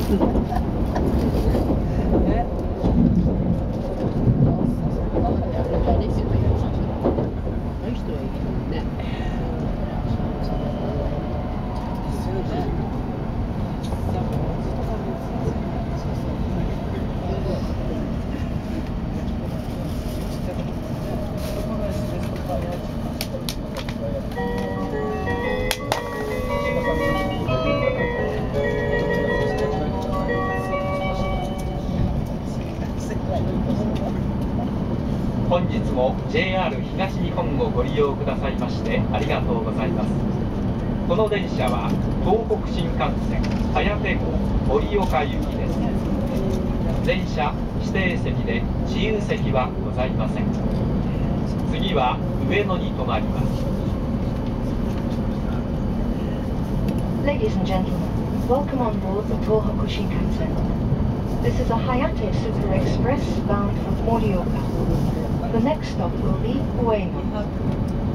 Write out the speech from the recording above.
本日も JR 東日本をご利用くださいましてありがとうございます。この電車は東北新幹線早手号盛岡行きです。電車指定席で自由席はございません。次は上野に停まります。 Ladies and gentlemen, welcome on board the Tohoku Shinkansen. This is a Hayate Super Express bound for Morioka. The next stop will be Ueno.